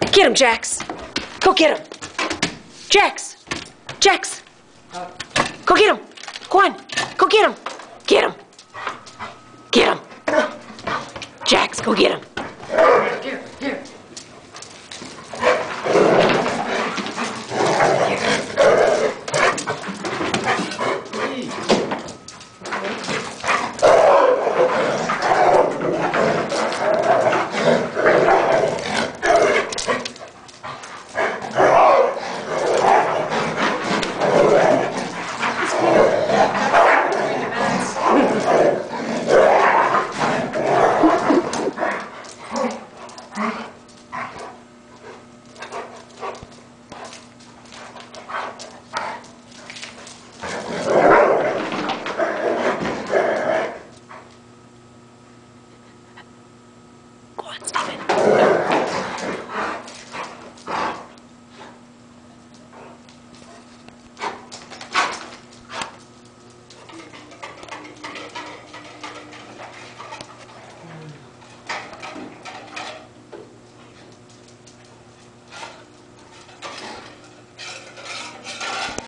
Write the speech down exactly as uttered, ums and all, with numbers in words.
Get him, Jax. Go get him. Jax. Jax. Go get him. Go on. Go get him. Get him. Get him. Jax, go get him.